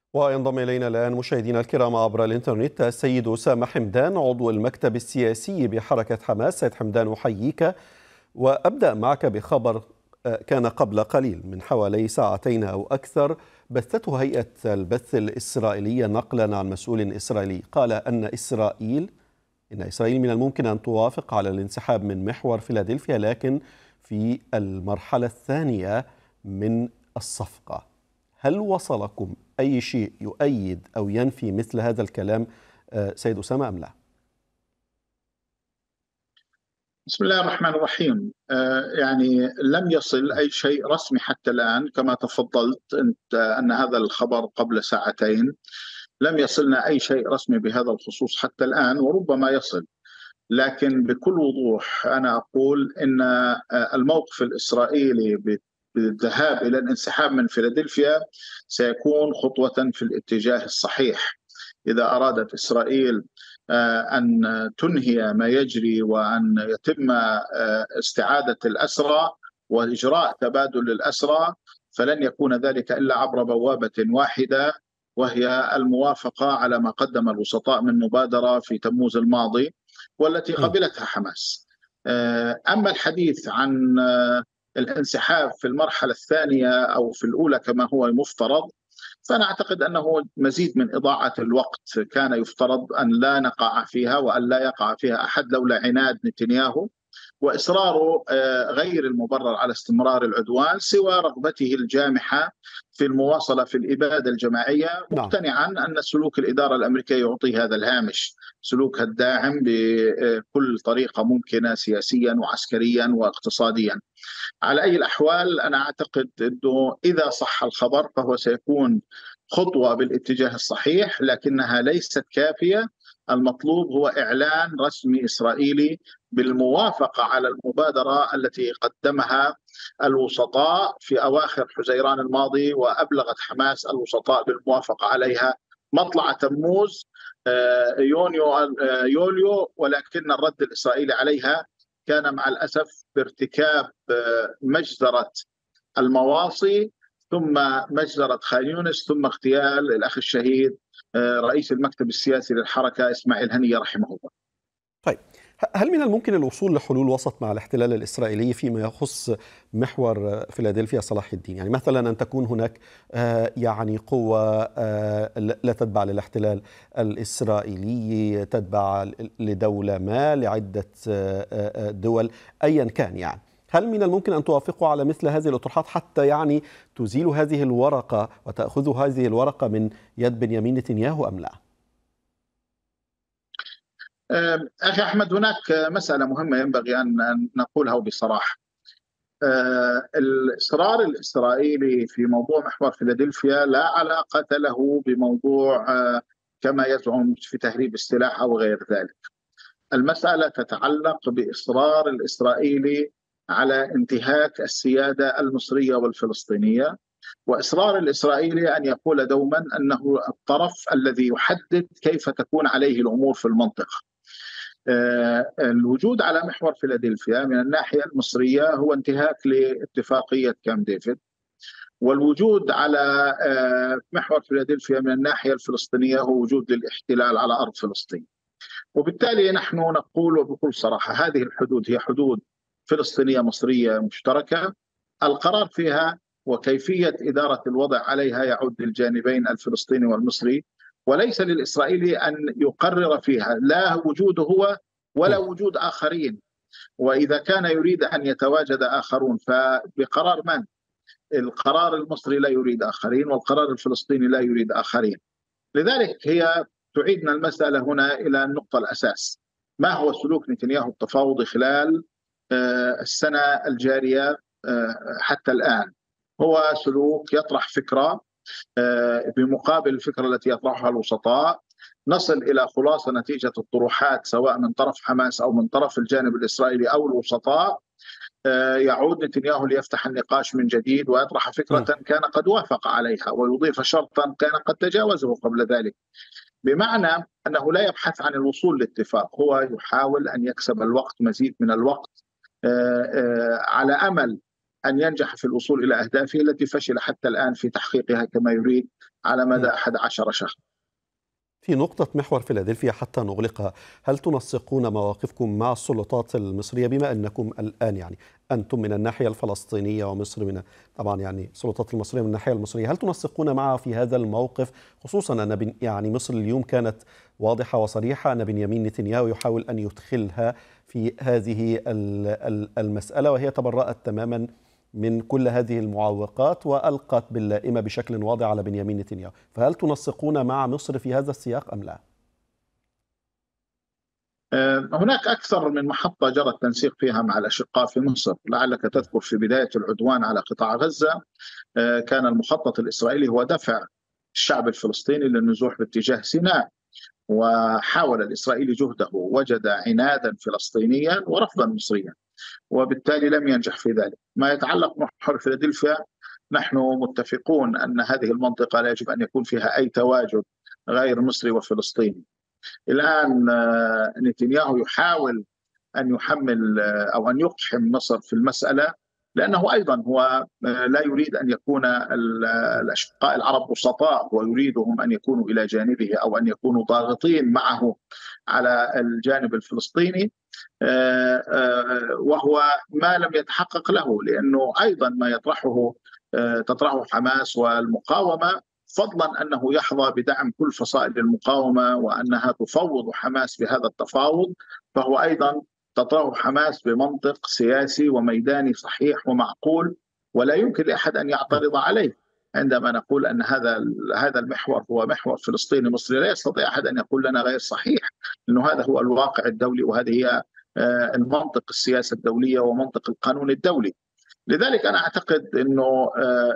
وينضم إلينا الآن مشاهدينا الكرام عبر الإنترنت السيد أسامة حمدان عضو المكتب السياسي بحركة حماس. سيد حمدان أحييك وأبدأ معك بخبر كان قبل قليل من حوالي ساعتين أو أكثر بثته هيئة البث الإسرائيلية نقلا عن مسؤول إسرائيلي قال إن إسرائيل من الممكن أن توافق على الانسحاب من محور فيلادلفيا لكن في المرحلة الثانية من الصفقة. هل وصلكم أي شيء يؤيد أو ينفي مثل هذا الكلام سيد أسامة أم لا؟ بسم الله الرحمن الرحيم. يعني لم يصل أي شيء رسمي حتى الآن، كما تفضلت أنت أن هذا الخبر قبل ساعتين. لم يصلنا أي شيء رسمي بهذا الخصوص حتى الآن، وربما يصل، لكن بكل وضوح أنا أقول أن الموقف الإسرائيلي بالذهاب إلى الانسحاب من فيلادلفيا سيكون خطوة في الاتجاه الصحيح. إذا أرادت إسرائيل أن تنهي ما يجري وأن يتم استعادة الأسرى وإجراء تبادل الأسرى، فلن يكون ذلك إلا عبر بوابة واحدة، وهي الموافقة على ما قدم الوسطاء من مبادرة في تموز الماضي والتي قبلتها حماس. أما الحديث عن الانسحاب في المرحلة الثانية أو في الأولى كما هو المفترض، فأنا أعتقد أنه مزيد من إضاعة الوقت. كان يفترض أن لا نقع فيها وأن لا يقع فيها أحد لولا عناد نتنياهو وإصراره غير المبرر على استمرار العدوان، سوى رغبته الجامحة في المواصلة في الإبادة الجماعية، مقتنعا أن سلوك الإدارة الأمريكية يعطي هذا الهامش، سلوكها الداعم بكل طريقة ممكنة سياسيا وعسكريا واقتصاديا. على أي الأحوال أنا أعتقد أنه إذا صح الخبر فهو سيكون خطوة بالاتجاه الصحيح، لكنها ليست كافية. المطلوب هو إعلان رسمي إسرائيلي بالموافقة على المبادرة التي قدمها الوسطاء في أواخر حزيران الماضي، وأبلغت حماس الوسطاء بالموافقة عليها مطلع تموز يوليو، ولكن الرد الإسرائيلي عليها كان مع الأسف بارتكاب مجزرة المواصي، ثم مجزرة خان يونس، ثم اغتيال الأخ الشهيد رئيس المكتب السياسي للحركة إسماعيل هنية رحمه الله. طيب، هل من الممكن الوصول لحلول وسط مع الاحتلال الإسرائيلي فيما يخص محور فيلادلفيا صلاح الدين؟ يعني مثلا أن تكون هناك يعني قوة لا تتبع للاحتلال الإسرائيلي، تتبع لدولة ما، لعدة دول، أيا كان. يعني هل من الممكن أن توافقوا على مثل هذه الأطروحات حتى يعني تزيلوا هذه الورقة وتأخذوا هذه الورقة من يد بنيامين نتنياهو أم لا؟ أخي أحمد، هناك مسألة مهمة ينبغي أن نقولها بصراحة. الإصرار الإسرائيلي في موضوع محور فيلادلفيا لا علاقة له بموضوع كما يزعم في تهريب السلاح أو غير ذلك. المسألة تتعلق بإصرار الإسرائيلي على انتهاك السيادة المصرية والفلسطينية، وإصرار الإسرائيلي أن يقول دوما أنه الطرف الذي يحدد كيف تكون عليه الأمور في المنطقة. الوجود على محور فيلادلفيا من الناحية المصرية هو انتهاك لاتفاقية كامب ديفيد، والوجود على محور فيلادلفيا من الناحية الفلسطينية هو وجود للاحتلال على أرض فلسطين. وبالتالي نحن نقول بكل صراحة هذه الحدود هي حدود فلسطينية مصرية مشتركة. القرار فيها وكيفية إدارة الوضع عليها يعود للجانبين الفلسطيني والمصري، وليس للإسرائيلي أن يقرر فيها، لا وجوده هو ولا وجود آخرين. وإذا كان يريد أن يتواجد آخرون فبقرار من؟ القرار المصري لا يريد آخرين، والقرار الفلسطيني لا يريد آخرين. لذلك هي تعيدنا المسألة هنا إلى النقطة الأساس: ما هو سلوك نتنياهو التفاوضي خلال السنة الجارية حتى الآن؟ هو سلوك يطرح فكرة بمقابل الفكرة التي يطرحها الوسطاء، نصل إلى خلاصة نتيجة الطروحات سواء من طرف حماس أو من طرف الجانب الإسرائيلي أو الوسطاء. يعود نتنياهو ليفتح النقاش من جديد ويطرح فكرة كان قد وافق عليها ويضيف شرطا كان قد تجاوزه قبل ذلك، بمعنى أنه لا يبحث عن الوصول لاتفاق، هو يحاول أن يكسب الوقت، مزيد من الوقت، على أمل أن ينجح في الوصول إلى أهدافه التي فشل حتى الآن في تحقيقها كما يريد على مدى 11 شهر. في نقطة محور فيلادلفيا حتى نغلقها، هل تنسقون مواقفكم مع السلطات المصرية بما أنكم الآن يعني أنتم من الناحية الفلسطينية ومصر من طبعا يعني السلطات المصرية من الناحية المصرية، هل تنسقون معها في هذا الموقف، خصوصا أن يعني مصر اليوم كانت واضحة وصريحة أن بنيامين نتنياهو يحاول أن يدخلها في هذه المسألة، وهي تبرأت تماما من كل هذه المعوقات وألقت باللائمة بشكل واضح على بنيامين نتنياهو، فهل تنسقون مع مصر في هذا السياق أم لا؟ هناك أكثر من محطة جرى التنسيق فيها مع الأشقاء في مصر. لعلك تذكر في بداية العدوان على قطاع غزة كان المخطط الإسرائيلي هو دفع الشعب الفلسطيني للنزوح باتجاه سيناء، وحاول الإسرائيلي جهده، وجد عنادا فلسطينيا ورفضا مصريا، وبالتالي لم ينجح في ذلك. ما يتعلق بمحور فيلادلفيا، نحن متفقون أن هذه المنطقة لا يجب أن يكون فيها أي تواجد غير مصري وفلسطيني. الآن نتنياهو يحاول أن يحمل أو أن يقحم مصر في المسألة، لأنه أيضا هو لا يريد أن يكون الأشقاء العرب وسطاء، ويريدهم أن يكونوا إلى جانبه أو أن يكونوا ضاغطين معه على الجانب الفلسطيني، وهو ما لم يتحقق له، لأنه أيضا ما تطرحه حماس والمقاومة، فضلا أنه يحظى بدعم كل فصائل المقاومة وأنها تفوض حماس بهذا التفاوض، فهو أيضا تطرحه حماس بمنطق سياسي وميداني صحيح ومعقول، ولا يمكن لأحد أن يعترض عليه. عندما نقول أن هذا المحور هو محور فلسطيني مصري، لا يستطيع أحد أن يقول لنا غير صحيح، لأنه هذا هو الواقع الدولي، وهذه هي المنطق السياسة الدولية ومنطق القانون الدولي. لذلك أنا أعتقد أنه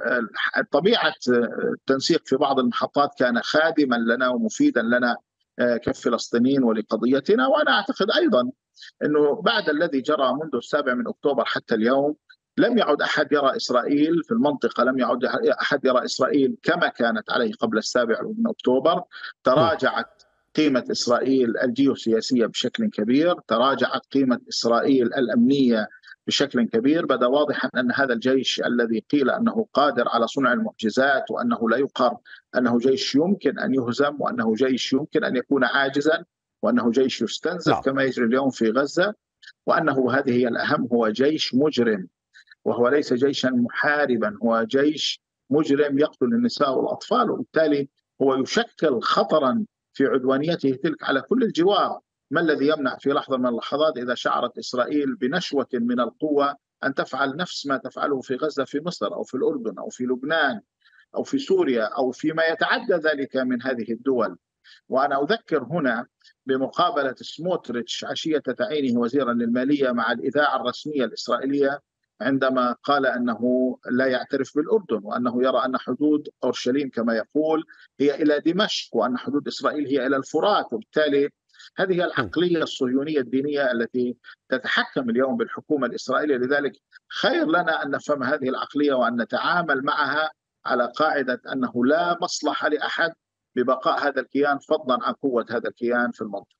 طبيعة التنسيق في بعض المحطات كان خادما لنا ومفيدا لنا كفلسطينيين ولقضيتنا. وأنا أعتقد أيضا أنه بعد الذي جرى منذ 7 أكتوبر حتى اليوم لم يعد أحد يرى إسرائيل في المنطقة، لم يعد أحد يرى إسرائيل كما كانت عليه قبل 7 أكتوبر. تراجعت قيمة إسرائيل الجيوسياسية بشكل كبير، تراجعت قيمة إسرائيل الأمنية بشكل كبير. بدا واضحا أن هذا الجيش الذي قيل أنه قادر على صنع المعجزات وأنه لا يقهر، أنه جيش يمكن أن يهزم، وأنه جيش يمكن أن يكون عاجزا، وأنه جيش يستنزف كما يجري اليوم في غزة، وأنه هذه هي الأهم، هو جيش مجرم، وهو ليس جيشا محاربا، هو جيش مجرم يقتل النساء والأطفال، وبالتالي هو يشكل خطرا في عدوانيته تلك على كل الجوار. ما الذي يمنع في لحظة من اللحظات إذا شعرت إسرائيل بنشوة من القوة أن تفعل نفس ما تفعله في غزة في مصر أو في الأردن أو في لبنان أو في سوريا أو فيما يتعدى ذلك من هذه الدول؟ وأنا أذكر هنا بمقابلة سموتريتش عشية تعيينه وزيرا للمالية مع الإذاعة الرسمية الإسرائيلية، عندما قال أنه لا يعترف بالأردن، وأنه يرى أن حدود أورشليم كما يقول هي إلى دمشق، وأن حدود إسرائيل هي إلى الفرات. وبالتالي هذه هي العقلية الصهيونية الدينية التي تتحكم اليوم بالحكومة الإسرائيلية. لذلك خير لنا أن نفهم هذه العقلية وأن نتعامل معها على قاعدة أنه لا مصلحة لأحد ببقاء هذا الكيان، فضلا عن قوة هذا الكيان في المنطقة.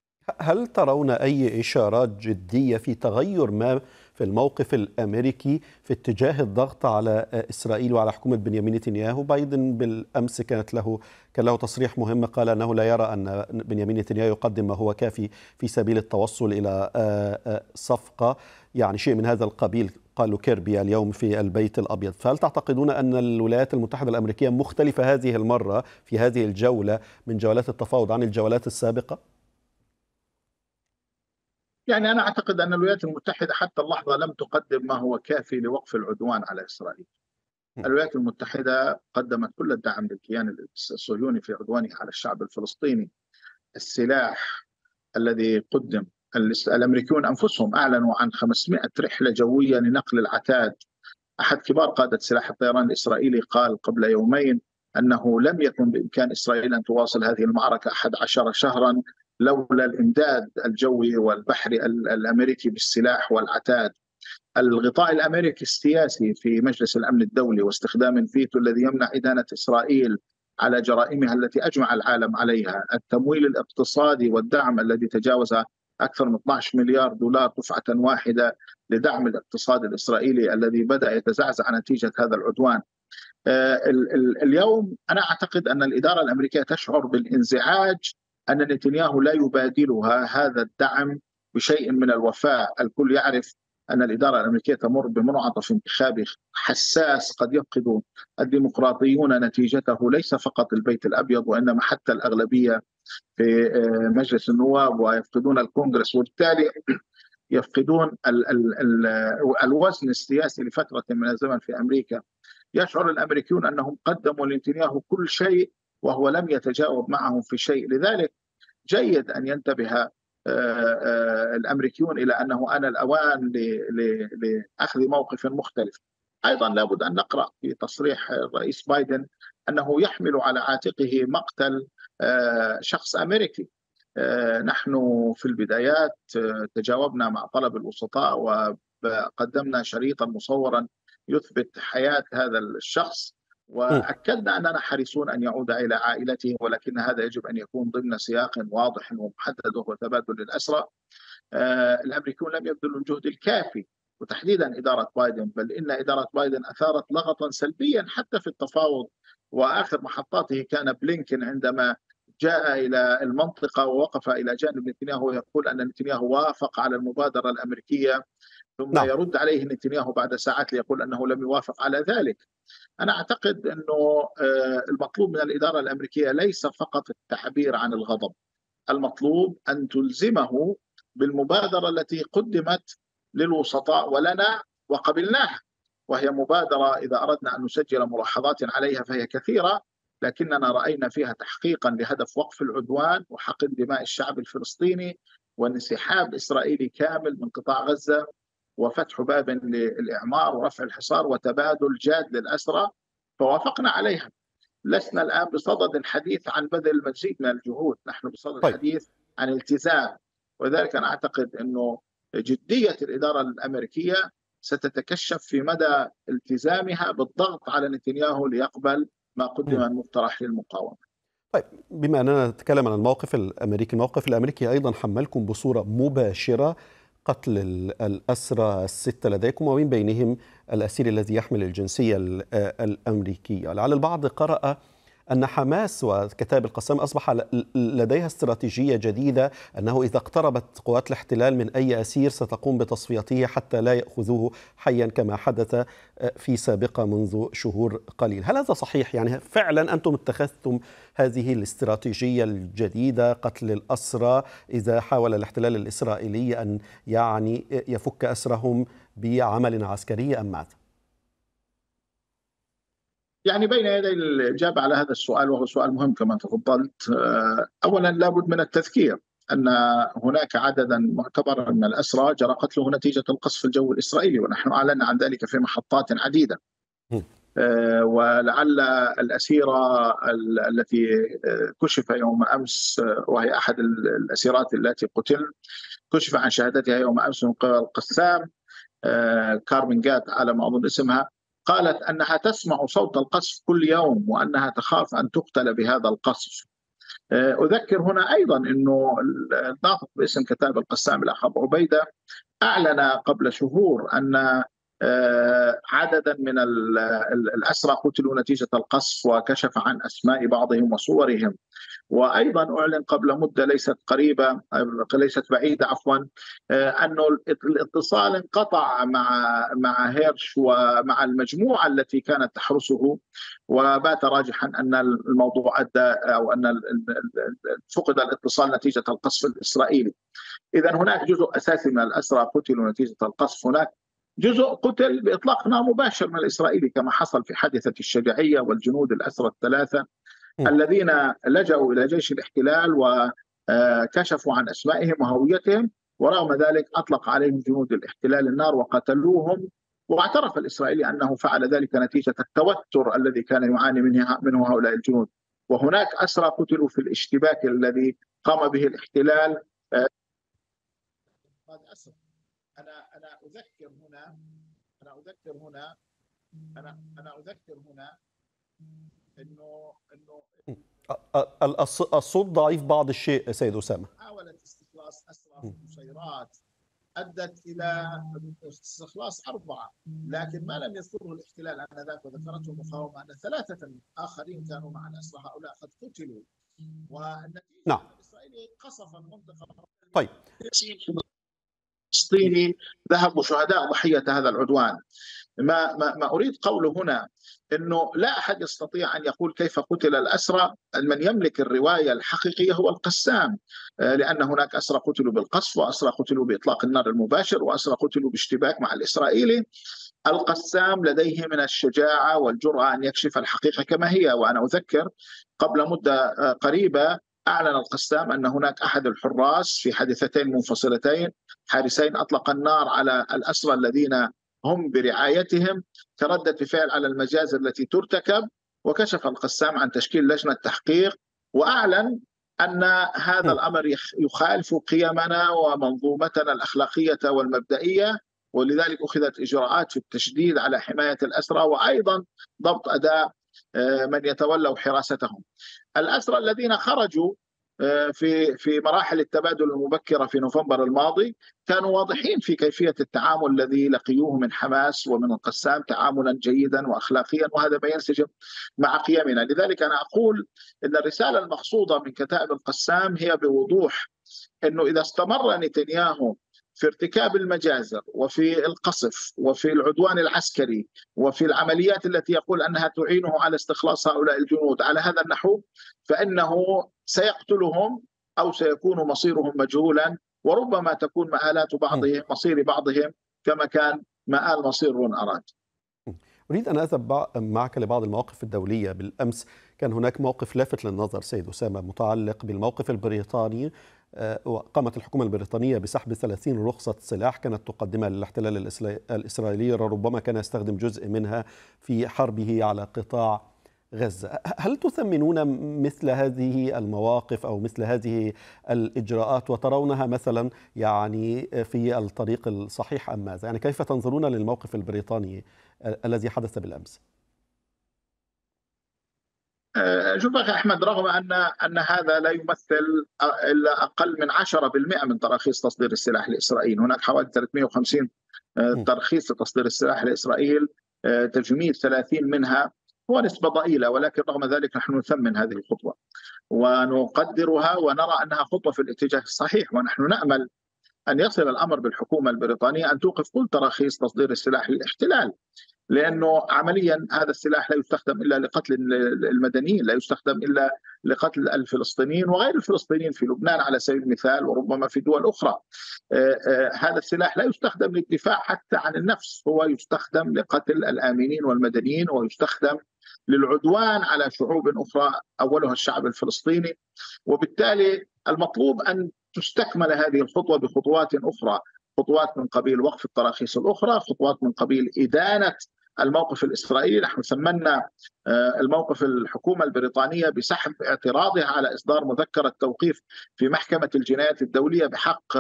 هل ترون أي إشارات جدية في تغير ما في الموقف الأمريكي في اتجاه الضغط على إسرائيل وعلى حكومة بنيامين نتنياهو؟ بايدن بالأمس كان له تصريح مهم، قال أنه لا يرى أن بنيامين نتنياهو يقدم ما هو كافي في سبيل التوصل إلى صفقة، يعني شيء من هذا القبيل قاله كيربي اليوم في البيت الأبيض. فهل تعتقدون أن الولايات المتحدة الأمريكية مختلفة هذه المرة في هذه الجولة من جولات التفاوض عن الجولات السابقة؟ يعني أنا أعتقد أن الولايات المتحدة حتى اللحظة لم تقدم ما هو كافي لوقف العدوان على إسرائيل. الولايات المتحدة قدمت كل الدعم للكيان الصهيوني في عدوانه على الشعب الفلسطيني. السلاح الذي قدم، الأمريكيون أنفسهم أعلنوا عن 500 رحلة جوية لنقل العتاد. أحد كبار قادة سلاح الطيران الإسرائيلي قال قبل يومين أنه لم يكن بإمكان إسرائيل أن تواصل هذه المعركة 11 شهرا لولا الإمداد الجوي والبحري الأمريكي بالسلاح والعتاد. الغطاء الأمريكي السياسي في مجلس الأمن الدولي واستخدام الفيتو الذي يمنع إدانة إسرائيل على جرائمها التي أجمع العالم عليها، التمويل الاقتصادي والدعم الذي تجاوز أكثر من 12 مليار دولار دفعة واحدة لدعم الاقتصاد الإسرائيلي الذي بدأ يتزعزع نتيجة هذا العدوان. اليوم أنا أعتقد أن الإدارة الأمريكية تشعر بالانزعاج أن نتنياهو لا يبادلها هذا الدعم بشيء من الوفاء. الكل يعرف أن الإدارة الأمريكية تمر بمنعطف انتخابي حساس، قد يفقد الديمقراطيون نتيجته، ليس فقط البيت الأبيض وإنما حتى الأغلبية في مجلس النواب، ويفقدون الكونغرس، وبالتالي يفقدون الوزن السياسي لفترة من الزمن في أمريكا. يشعر الأمريكيون أنهم قدموا لنتنياهو كل شيء وهو لم يتجاوب معهم في شيء. لذلك جيد أن ينتبه الأمريكيون إلى أنه آن الأوان لأخذ موقف مختلف. أيضا لابد أن نقرأ في تصريح الرئيس بايدن أنه يحمل على عاتقه مقتل شخص أمريكي. نحن في البدايات تجاوبنا مع طلب الوسطاء وقدمنا شريطا مصورا يثبت حياة هذا الشخص، وأكدنا أننا حريصون أن يعود إلى عائلته، ولكن هذا يجب أن يكون ضمن سياق واضح ومحدد وهو تبادل الأسرى. الأمريكيون لم يبذلوا الجهد الكافي، وتحديدا إدارة بايدن، بل إن إدارة بايدن أثارت لغطا سلبيا حتى في التفاوض. وآخر محطاته كان بلينكن عندما جاء إلى المنطقة ووقف إلى جانب نتنياهو يقول أن نتنياهو وافق على المبادرة الأمريكية، ثم نعم. يرد عليه نتنياهو بعد ساعات ليقول أنه لم يوافق على ذلك. أنا أعتقد أنه المطلوب من الإدارة الأمريكية ليس فقط التعبير عن الغضب، المطلوب أن تلزمه بالمبادرة التي قدمت للوسطاء ولنا وقبلناها، وهي مبادرة إذا أردنا أن نسجل ملاحظات عليها فهي كثيرة، لكننا رأينا فيها تحقيقا لهدف وقف العدوان وحقن دماء الشعب الفلسطيني وانسحاب إسرائيلي كامل من قطاع غزة وفتح باب للإعمار ورفع الحصار وتبادل جاد للأسرى، فوافقنا عليها. لسنا الآن بصدد الحديث عن بذل مزيد من الجهود، نحن بصدد طيب. الحديث عن التزام. وذلك أنا أعتقد أنه جدية الإدارة الأمريكية ستتكشف في مدى التزامها بالضغط على نتنياهو ليقبل ما قدم من مقترح للمقاومة. طيب، بما أننا نتكلم عن الموقف الأمريكي أيضا حملكم بصورة مباشرة قتل الأسرى الستة لديكم، ومن بينهم الأسير الذي يحمل الجنسية الأمريكية. لعل البعض قرأ أن حماس وكتائب القسام أصبح لديها استراتيجية جديدة، أنه إذا اقتربت قوات الاحتلال من أي أسير ستقوم بتصفيته حتى لا يأخذوه حيا كما حدث في سابقة منذ شهور قليل. هل هذا صحيح؟ يعني فعلا أنتم اتخذتم هذه الاستراتيجية الجديدة، قتل الأسرى إذا حاول الاحتلال الإسرائيلي أن يعني يفك أسرهم بعمل عسكري، أم ماذا؟ يعني بين يدي الإجابة على هذا السؤال، وهو سؤال مهم كما تفضلت، أولا لابد من التذكير أن هناك عددا معتبرا من الأسرى جرى قتله نتيجة القصف الجوي الإسرائيلي، ونحن أعلنا عن ذلك في محطات عديدة. ولعل الأسيرة التي كشف يوم أمس، وهي أحد الأسيرات التي كشف عن شهادتها يوم أمس من قبل القسام، كارمن جات على ما أظن اسمها، قالت أنها تسمع صوت القصف كل يوم وأنها تخاف أن تقتل بهذا القصف. أذكر هنا أيضا أنه الناطق باسم كتائب القسام الأخ أبو عبيدة أعلن قبل شهور أن عددا من الأسرى قتلوا نتيجة القصف، وكشف عن أسماء بعضهم وصورهم. وأيضا أعلن قبل مدة ليست بعيدة أنه الاتصال انقطع مع هيرش ومع المجموعة التي كانت تحرسه، وبات راجحا أن الموضوع أدى أو أن فقد الاتصال نتيجة القصف الإسرائيلي. إذا هناك جزء أساسي من الأسرى قتلوا نتيجة القصف، هناك جزء قتل بإطلاق نار مباشر من الإسرائيلي كما حصل في حادثة الشجاعية والجنود الأسرى الثلاثة الذين لجأوا إلى جيش الاحتلال وكشفوا عن أسمائهم وهويتهم، ورغم ذلك أطلق عليهم جنود الاحتلال النار وقتلوهم. واعترف الإسرائيلي أنه فعل ذلك نتيجة التوتر الذي كان يعاني منه هؤلاء الجنود. وهناك أسرى قتلوا في الاشتباك الذي قام به الاحتلال. أنا أذكر هنا انه الصوت ضعيف بعض الشيء سيد أسامة. حاولت استخلاص اسرى في النصيرات أدت إلى استخلاص 4، لكن ما لم يذكره الاحتلال آنذاك وذكرته المقاومة أن 3 آخرين كانوا مع الأسرى هؤلاء قد قتلوا. والنتيجة نعم. أن الإسرائيلي قصف المنطقة طيب الفلسطيني ذهبوا شهداء ضحية هذا العدوان. ما أريد قوله هنا أنه لا أحد يستطيع أن يقول كيف قتل الأسرى. من يملك الرواية الحقيقية هو القسام، لأن هناك أسرى قتلوا بالقصف، وأسرى قتلوا بإطلاق النار المباشر، وأسرى قتلوا باشتباك مع الإسرائيلي. القسام لديه من الشجاعة والجرأة أن يكشف الحقيقة كما هي. وأنا أذكر قبل مدة قريبة أعلن القسام أن هناك أحد الحراس في حادثتين منفصلتين، حارسين أطلق النار على الأسرى الذين هم برعايتهم كردة فعل على المجازر التي ترتكب. وكشف القسام عن تشكيل لجنة تحقيق، وأعلن أن هذا الأمر يخالف قيمنا ومنظومتنا الأخلاقية والمبدئية، ولذلك أخذت إجراءات في التشديد على حماية الأسرى، وأيضا ضبط أداء من يتولوا حراستهم. الأسرى الذين خرجوا في مراحل التبادل المبكرة في نوفمبر الماضي كانوا واضحين في كيفية التعامل الذي لقيوه من حماس ومن القسام، تعاملا جيدا وأخلاقيا، وهذا ما ينسجم مع قيمنا. لذلك أنا أقول أن الرسالة المقصودة من كتائب القسام هي بوضوح أنه إذا استمر نتنياهو في ارتكاب المجازر وفي القصف وفي العدوان العسكري وفي العمليات التي يقول أنها تعينه على استخلاص هؤلاء الجنود على هذا النحو، فإنه سيقتلهم أو سيكون مصيرهم مجهولا، وربما تكون مآلات بعضهم مصير بعضهم كما كان مآل مصير رون أراد. أريد أن أذهب معك لبعض المواقف الدولية. بالأمس كان هناك موقف لافت للنظر سيد أسامة متعلق بالموقف البريطاني. وقامت الحكومة البريطانية بسحب 30 رخصة سلاح كانت تقدمها للاحتلال الإسرائيلي، ربما كان يستخدم جزء منها في حربه على قطاع غزة. هل تثمنون مثل هذه المواقف أو مثل هذه الإجراءات وترونها مثلا يعني في الطريق الصحيح أم ماذا؟ يعني كيف تنظرون للموقف البريطاني الذي حدث بالأمس؟ شوف أخي أحمد، رغم أن هذا لا يمثل إلا أقل من 10% من تراخيص تصدير السلاح لإسرائيل، هناك حوالي 350 ترخيص لتصدير السلاح لإسرائيل، تجميد 30 منها هو نسبة ضئيلة، ولكن رغم ذلك نحن نثمن هذه الخطوة ونقدرها ونرى أنها خطوة في الاتجاه الصحيح. ونحن نأمل أن يصل الأمر بالحكومة البريطانية أن توقف كل تراخيص تصدير السلاح للاحتلال، لأنه عمليا هذا السلاح لا يستخدم إلا لقتل المدنيين، لا يستخدم إلا لقتل الفلسطينيين وغير الفلسطينيين في لبنان على سبيل المثال، وربما في دول أخرى. هذا السلاح لا يستخدم للدفاع حتى عن النفس، هو يستخدم لقتل الآمنين والمدنيين، ويستخدم للعدوان على شعوب أخرى أولها الشعب الفلسطيني. وبالتالي المطلوب أن تستكمل هذه الخطوة بخطوات أخرى، خطوات من قبيل وقف التراخيص الأخرى، خطوات من قبيل إدانة الموقف الإسرائيلي. نحن ثمنا الموقف الحكومة البريطانية بسحب اعتراضها على إصدار مذكرة توقيف في محكمة الجنايات الدولية بحق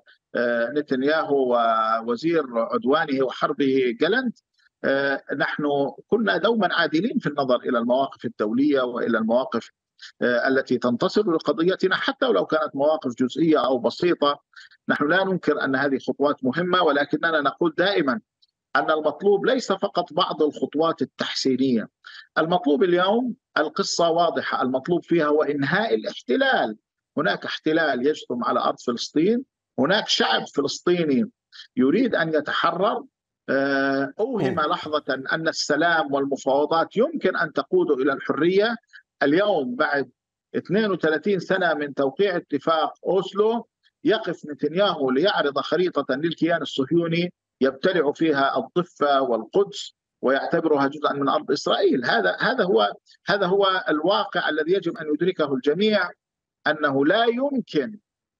نتنياهو ووزير عدوانه وحربه جالنت. نحن كنا دوما عادلين في النظر إلى المواقف الدولية وإلى المواقف التي تنتصر لقضيتنا، حتى ولو كانت مواقف جزئية أو بسيطة. نحن لا ننكر أن هذه خطوات مهمة، ولكننا نقول دائما أن المطلوب ليس فقط بعض الخطوات التحسينية. المطلوب اليوم القصة واضحة، المطلوب فيها هو إنهاء الاحتلال. هناك احتلال يجثم على أرض فلسطين، هناك شعب فلسطيني يريد أن يتحرر. أوهم لحظة أن السلام والمفاوضات يمكن أن تقود إلى الحرية. اليوم بعد 32 سنة من توقيع اتفاق أوسلو يقف نتنياهو ليعرض خريطة للكيان الصهيوني يبتلع فيها الضفة والقدس ويعتبرها جزءا من أرض إسرائيل. هذا هو الواقع الذي يجب أن يدركه الجميع، أنه لا يمكن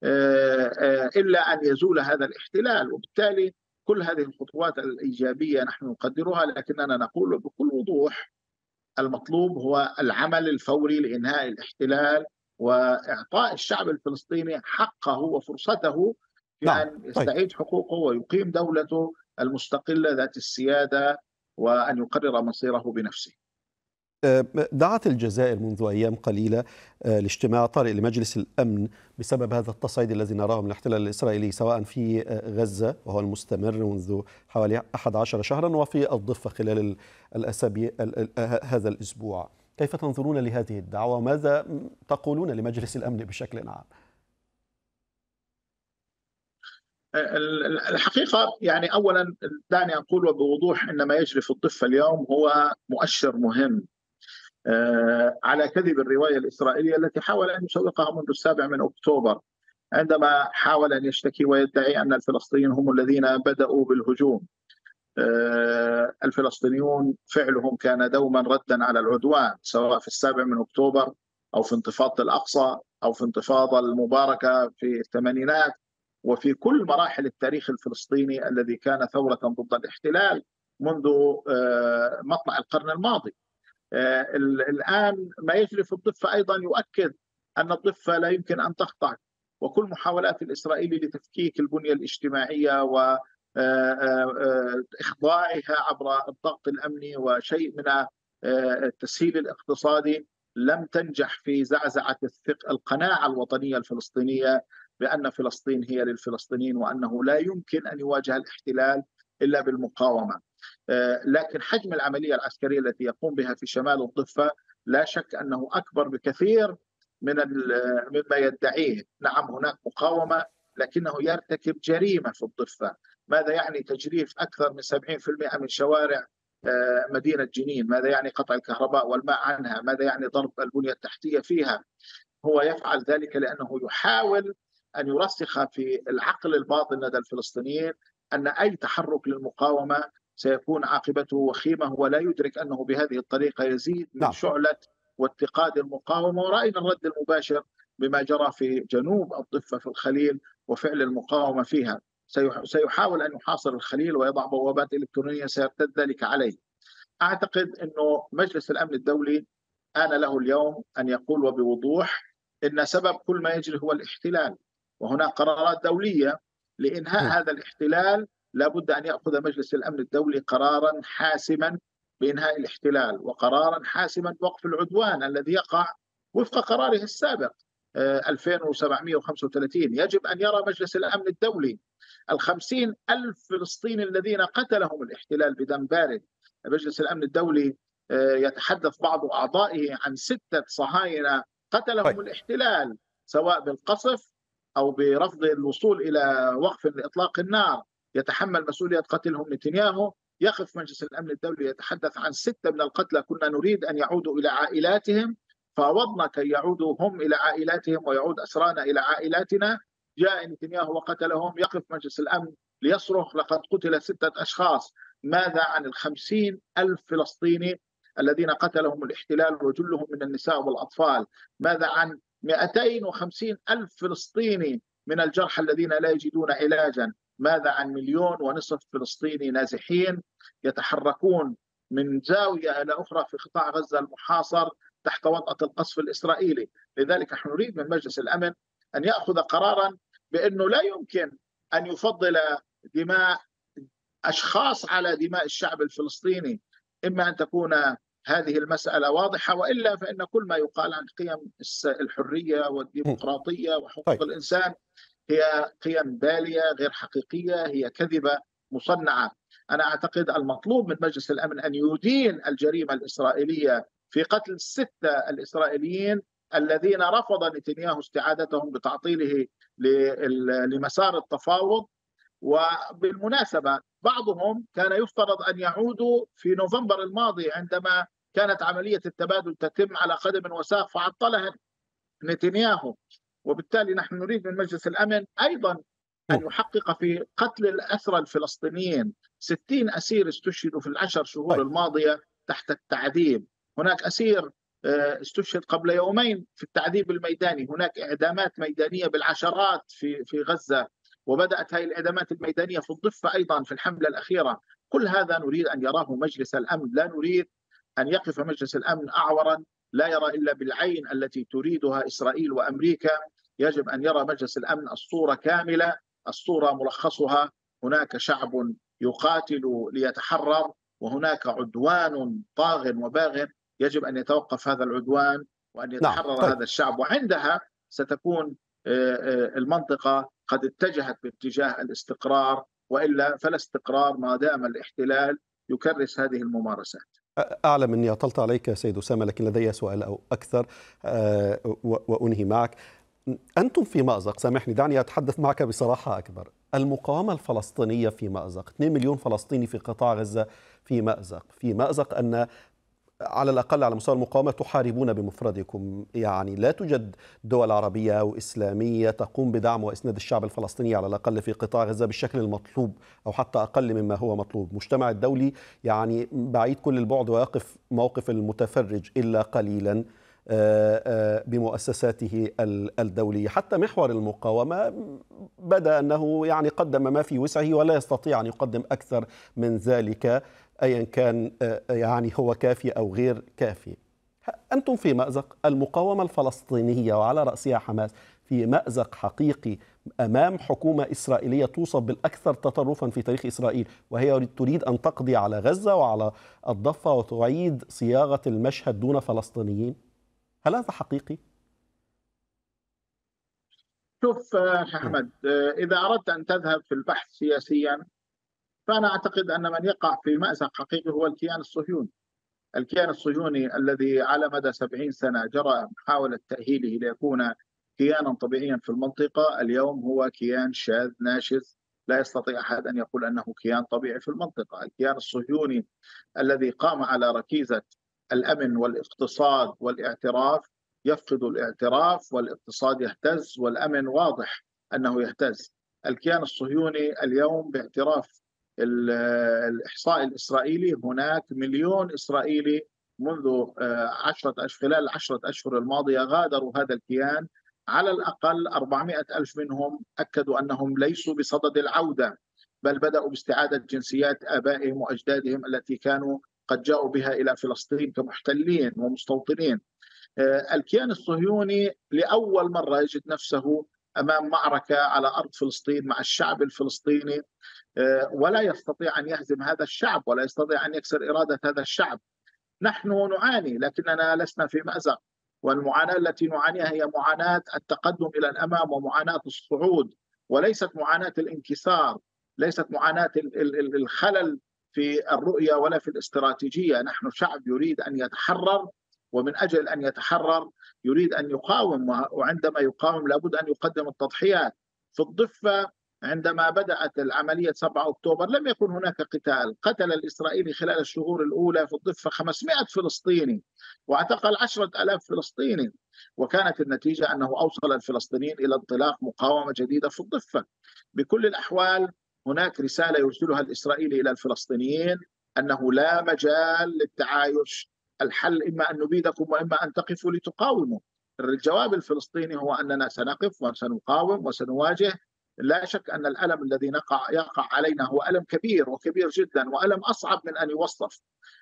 إلا أن يزول هذا الاحتلال. وبالتالي كل هذه الخطوات الإيجابية نحن نقدرها، لكننا نقول بكل وضوح المطلوب هو العمل الفوري لإنهاء الاحتلال وإعطاء الشعب الفلسطيني حقه وفرصته في أن يستعيد حقوقه ويقيم دولته المستقلة ذات السيادة وأن يقرر مصيره بنفسه. دعت الجزائر منذ أيام قليلة لاجتماع طارئ لمجلس الأمن بسبب هذا التصعيد الذي نراه من الاحتلال الإسرائيلي سواء في غزة وهو المستمر منذ حوالي 11 شهرا وفي الضفة خلال الأسابيع هذا الأسبوع. كيف تنظرون لهذه الدعوة وماذا تقولون لمجلس الأمن بشكل عام؟ الحقيقة يعني أولا دعني أقول بوضوح أن ما يجري في الضفة اليوم هو مؤشر مهم على كذب الرواية الإسرائيلية التي حاول أن يسوقها منذ 7 أكتوبر، عندما حاول أن يشتكي ويدعي أن الفلسطينيين هم الذين بدأوا بالهجوم. الفلسطينيون فعلهم كان دوما ردا على العدوان، سواء في 7 أكتوبر أو في انتفاضة الأقصى أو في انتفاضة المباركة في الثمانينات، وفي كل مراحل التاريخ الفلسطيني الذي كان ثورة ضد الاحتلال منذ مطلع القرن الماضي. الآن ما يجري في الضفة أيضا يؤكد أن الضفة لا يمكن أن تخضع، وكل محاولات الإسرائيلي لتفكيك البنية الاجتماعية وإخضاعها عبر الضغط الأمني وشيء من التسهيل الاقتصادي لم تنجح في زعزعة القناعة الوطنية الفلسطينية بأن فلسطين هي للفلسطينيين وأنه لا يمكن أن يواجه الاحتلال إلا بالمقاومة. لكن حجم العملية العسكرية التي يقوم بها في شمال الضفة لا شك أنه أكبر بكثير مما يدعيه. نعم هناك مقاومة، لكنه يرتكب جريمة في الضفة. ماذا يعني تجريف أكثر من 70% من شوارع مدينة جنين؟ ماذا يعني قطع الكهرباء والماء عنها؟ ماذا يعني ضرب البنية التحتية فيها؟ هو يفعل ذلك لأنه يحاول أن يرسخ في العقل الباطن لدى الفلسطينيين أن أي تحرك للمقاومة سيكون عاقبته وخيمة. هو لا يدرك أنه بهذه الطريقة يزيد من شعلة واتقاد المقاومة. ورأينا الرد المباشر بما جرى في جنوب الضفة في الخليل وفعل المقاومة فيها. سيحاول أن يحاصر الخليل ويضع بوابات إلكترونية سيرتد ذلك عليه. أعتقد أنه مجلس الأمن الدولي آن له اليوم أن يقول وبوضوح إن سبب كل ما يجري هو الاحتلال، وهناك قرارات دولية لإنهاء هذا الاحتلال. لابد أن يأخذ مجلس الأمن الدولي قرارا حاسما بإنهاء الاحتلال وقرارا حاسما بوقف العدوان الذي يقع وفق قراره السابق 2735. يجب أن يرى مجلس الأمن الدولي 50,000 فلسطيني الذين قتلهم الاحتلال بدم بارد. مجلس الأمن الدولي يتحدث بعض أعضائه عن 6 صهاينة قتلهم الاحتلال سواء بالقصف أو برفض الوصول إلى وقف لإطلاق النار. يتحمل مسؤولية قتلهم نتنياهو. يقف مجلس الأمن الدولي يتحدث عن 6 من القتلى كنا نريد أن يعودوا إلى عائلاتهم، فاوضنا كي يعودوا هم إلى عائلاتهم ويعود أسرانا إلى عائلاتنا. جاء نتنياهو وقتلهم. يقف مجلس الأمن ليصرخ لقد قتل 6 أشخاص. ماذا عن 50,000 فلسطيني الذين قتلهم الاحتلال وجلهم من النساء والأطفال؟ ماذا عن 250,000 فلسطيني من الجرحى الذين لا يجدون علاجا؟ ماذا عن 1.5 مليون فلسطيني نازحين يتحركون من زاوية إلى أخرى في قطاع غزة المحاصر تحت وطأة القصف الإسرائيلي؟ لذلك نحن نريد من مجلس الأمن أن يأخذ قرارا بأنه لا يمكن أن يفضل دماء أشخاص على دماء الشعب الفلسطيني. إما أن تكون هذه المسألة واضحة، وإلا فإن كل ما يقال عن قيم الحرية والديمقراطية وحقوق الإنسان هي قيم بالية غير حقيقية، هي كذبة مصنعة. أنا أعتقد المطلوب من مجلس الأمن أن يدين الجريمة الإسرائيلية في قتل 6 الإسرائيليين الذين رفض نتنياهو استعادتهم بتعطيله لمسار التفاوض. وبالمناسبة بعضهم كان يفترض أن يعودوا في نوفمبر الماضي عندما كانت عملية التبادل تتم على قدم وساق فعطلها نتنياهو. وبالتالي نحن نريد من مجلس الأمن أيضا أن يحقق في قتل الأسرى الفلسطينيين. 60 أسير استشهدوا في ال10 شهور الماضية تحت التعذيب. هناك أسير استشهد قبل يومين في التعذيب الميداني. هناك إعدامات ميدانية بالعشرات في غزة، وبدأت هذه الإعدامات الميدانية في الضفة أيضا في الحملة الأخيرة. كل هذا نريد أن يراه مجلس الأمن. لا نريد أن يقف مجلس الأمن أعورا لا يرى إلا بالعين التي تريدها إسرائيل وأمريكا. يجب أن يرى مجلس الأمن الصورة كاملة. الصورة ملخصها هناك شعب يقاتل ليتحرر، وهناك عدوان طاغ وباغ يجب أن يتوقف هذا العدوان وأن نعم. يتحرر طيب. هذا الشعب، وعندها ستكون المنطقة قد اتجهت باتجاه الاستقرار، وإلا فلا استقرار ما دام الاحتلال يكرس هذه الممارسات. أعلم أني أطلت عليك سيد أسامة، لكن لدي سؤال أو أكثر وأنهي معك. أنتم في مأزق، سامحني دعني أتحدث معك بصراحة أكبر، المقاومة الفلسطينية في مأزق، 2 مليون فلسطيني في قطاع غزة في مأزق، أن على الأقل على مستوى المقاومة تحاربون بمفردكم، يعني لا توجد دول عربية أو إسلامية تقوم بدعم وإسناد الشعب الفلسطيني على الأقل في قطاع غزة بالشكل المطلوب أو حتى أقل مما هو مطلوب. المجتمع الدولي يعني بعيد كل البعد ويقف موقف المتفرج إلا قليلا بمؤسساته الدولية. حتى محور المقاومة بدأ أنه يعني قدم ما في وسعه ولا يستطيع أن يقدم أكثر من ذلك أيا كان، يعني هو كافي أو غير كافي. أنتم في مأزق، المقاومة الفلسطينية وعلى رأسها حماس في مأزق حقيقي أمام حكومة إسرائيلية توصف بالأكثر تطرفا في تاريخ إسرائيل، وهي تريد أن تقضي على غزة وعلى الضفة وتعيد صياغة المشهد دون فلسطينيين. هل هذا حقيقي؟ شوف أحمد، إذا أردت أن تذهب في البحث سياسيا، فأنا أعتقد أن من يقع في مأزق حقيقي هو الكيان الصهيوني. الكيان الصهيوني الذي على مدى 70 سنة جرى محاولة تأهيله ليكون كيانا طبيعيا في المنطقة، اليوم هو كيان شاذ ناشز، لا يستطيع أحد أن يقول أنه كيان طبيعي في المنطقة. الكيان الصهيوني الذي قام على ركيزة الأمن والاقتصاد والاعتراف يفقد الاعتراف، والاقتصاد يهتز، والأمن واضح أنه يهتز. الكيان الصهيوني اليوم باعتراف الإحصاء الإسرائيلي هناك 1,000,000 إسرائيلي منذ خلال 10 أشهر الماضية غادروا هذا الكيان. على الأقل 400,000 منهم أكدوا أنهم ليسوا بصدد العودة، بل بدأوا باستعادة جنسيات آبائهم وأجدادهم التي كانوا قد جاءوا بها إلى فلسطين كمحتلين ومستوطنين. الكيان الصهيوني لأول مرة يجد نفسه أمام معركة على أرض فلسطين مع الشعب الفلسطيني، ولا يستطيع أن يهزم هذا الشعب ولا يستطيع أن يكسر إرادة هذا الشعب. نحن نعاني لكننا لسنا في مأزق، والمعاناة التي نعانيها هي معاناة التقدم إلى الأمام ومعاناة الصعود، وليست معاناة الانكسار، ليست معاناة الخلل في الرؤية ولا في الاستراتيجية. نحن شعب يريد أن يتحرر، ومن أجل أن يتحرر يريد أن يقاوم، وعندما يقاوم لابد أن يقدم التضحيات. في الضفة عندما بدأت العملية 7 أكتوبر لم يكن هناك قتال، قتل الإسرائيلي خلال الشهور الأولى في الضفة 500 فلسطيني واعتقل 10,000 فلسطيني، وكانت النتيجة أنه أوصل الفلسطينيين إلى انطلاق مقاومة جديدة في الضفة. بكل الأحوال هناك رسالة يرسلها الإسرائيلي إلى الفلسطينيين أنه لا مجال للتعايش، الحل إما أن نبيدكم وإما أن تقفوا لتقاوموا. الجواب الفلسطيني هو أننا سنقف وسنقاوم وسنواجه. لا شك أن الألم الذي يقع علينا هو ألم كبير وكبير جدا، وألم أصعب من أن يوصف،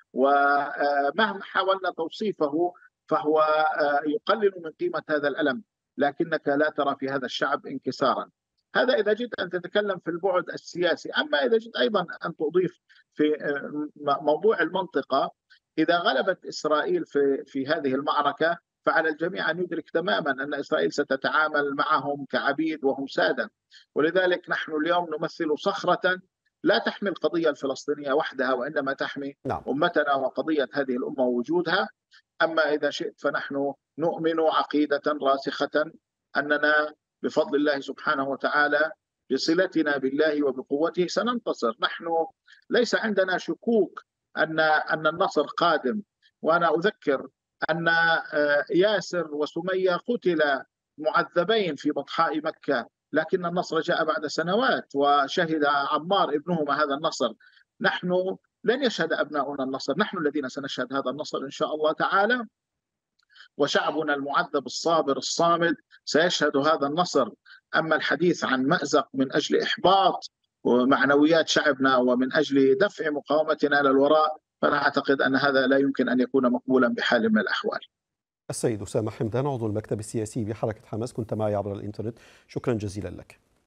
ومهما حاولنا توصيفه فهو يقلل من قيمة هذا الألم، لكنك لا ترى في هذا الشعب انكسارا. هذا إذا جئت أن تتكلم في البعد السياسي. أما إذا جئت أيضا أن تضيف في موضوع المنطقة، إذا غلبت إسرائيل في هذه المعركة فعلى الجميع أن يدرك تماما أن إسرائيل ستتعامل معهم كعبيد وهم سادة. ولذلك نحن اليوم نمثل صخرة لا تحمي القضية الفلسطينية وحدها، وإنما تحمي نعم. أمتنا وقضية هذه الأمة ووجودها. أما إذا شئت فنحن نؤمن عقيدة راسخة أننا بفضل الله سبحانه وتعالى بصلتنا بالله وبقوته سننتصر. نحن ليس عندنا شكوك أن النصر قادم. وأنا أذكر أن ياسر وسمية قتل معذبين في بطحاء مكة، لكن النصر جاء بعد سنوات وشهد عمار ابنهما هذا النصر. نحن لن يشهد أبناؤنا النصر، نحن الذين سنشهد هذا النصر إن شاء الله تعالى، وشعبنا المعذب الصابر الصامد سيشهد هذا النصر. أما الحديث عن مأزق من أجل إحباط ومعنويات شعبنا ومن أجل دفع مقاومتنا للوراء، فأنا أعتقد أن هذا لا يمكن أن يكون مقبولا بحال من الأحوال. السيد أسامة حمدان عضو المكتب السياسي بحركة حماس كنت معي عبر الإنترنت، شكرا جزيلا لك.